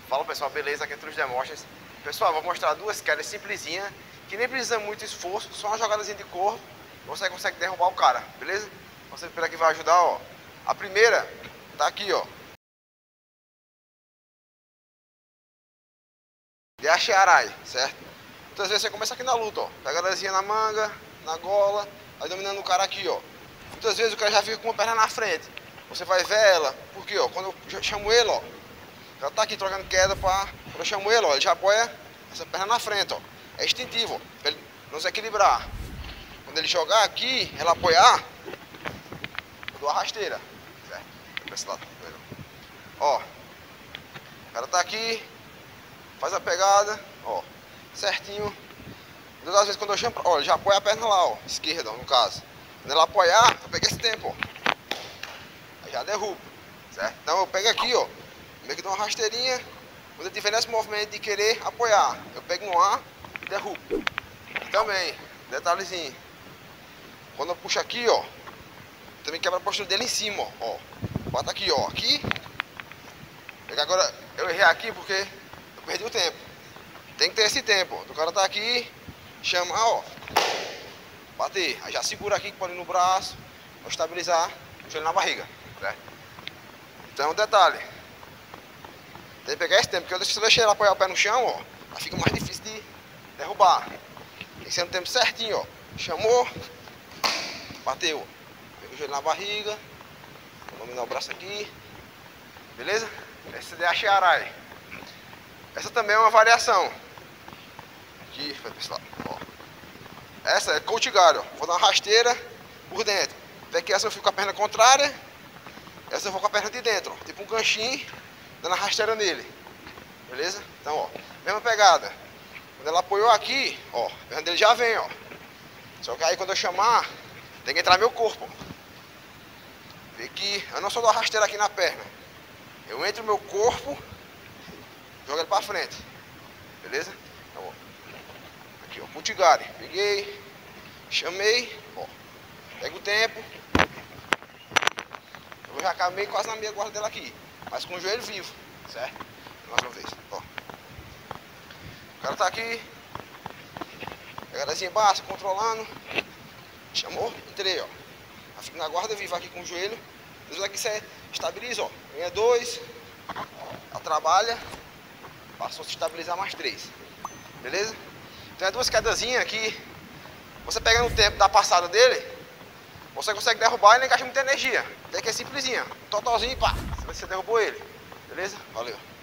Fala pessoal, beleza? Aqui é Trudes Demóstenes. Pessoal, vou mostrar duas quedas simplesinhas, que nem precisa muito esforço, só uma jogadazinha de corpo, você consegue derrubar o cara, beleza? Você espera que vai ajudar, ó. A primeira tá aqui, ó. De Achearai, certo? Muitas vezes você começa aqui na luta, ó. Pegadazinha na manga, na gola, vai dominando o cara aqui, ó. Muitas vezes o cara já fica com uma perna na frente. Você vai ver ela, porque ó, quando eu chamo ele, ó, já tá aqui trocando queda, pá. Quando eu chamo ele, ó, ele já apoia essa perna na frente, ó. É instintivo, ó, pra ele não se equilibrar. Quando ele jogar aqui, ela apoiar, eu dou a rasteira, certo? Pra esse lado, ó. O cara tá aqui, faz a pegada, ó, certinho. Todas as vezes quando eu chamo, ó, ele já apoia a perna lá, ó, esquerda, ó, no caso. Quando ela apoiar, eu pego esse tempo, ó. Aí já derrubo, certo? Então eu pego aqui, ó, meio que dou uma rasteirinha. Quando eu tiver nesse movimento de querer apoiar, eu pego no ar e derrubo. E também, detalhezinho. Quando eu puxo aqui, ó, também quebra a postura dele em cima, ó. Bota aqui, ó, aqui. Agora eu errei aqui porque eu perdi o tempo. Tem que ter esse tempo, ó. O cara tá aqui, chamar, ó. Bater. Aí já segura aqui, pode ir no braço, pra estabilizar o joelho na barriga, certo? Então, detalhe. Tem que pegar esse tempo, porque se eu deixar ele apoiar o pé no chão, ó, aí fica mais difícil de derrubar. Tem que ser no tempo certinho, ó. Chamou, bateu. Pega o joelho na barriga, vou dominar o braço aqui, beleza? Essa é a Achearai. Essa também é uma variação. Aqui, vai pra esse lado, ó. Essa é Kouchigai, ó. Vou dar uma rasteira por dentro. Até que essa eu fico com a perna contrária, essa eu vou com a perna de dentro, ó. Tipo um ganchinho, dando a rasteira nele. Beleza? Então, ó, mesma pegada. Quando ela apoiou aqui, ó, a perna dele já vem, ó. Só que aí quando eu chamar, tem que entrar meu corpo, ó. Vê que eu não só dou a rasteira aqui na perna. Eu entro meu corpo, jogo ele pra frente. Beleza? Então, ó. Aqui, ó, Kouchigai. Peguei, chamei, ó. Pego o tempo. Eu já acabei quase na minha guarda dela aqui, mas com o joelho vivo, certo? Mais uma vez, ó. O cara tá aqui, pegadazinha baixa, controlando. Chamou, entrei, ó. Eu fico na guarda viva aqui com o joelho. Depois aqui você estabiliza, ó. Ganha 2, ela trabalha, passou a se estabilizar mais 3. Beleza? Então é duas quedazinhas que você pega no tempo da passada dele, você consegue derrubar e não gasta muita energia. Até que é simplesinha. Totalzinho e pá. Você derrubou ele. Beleza? Valeu.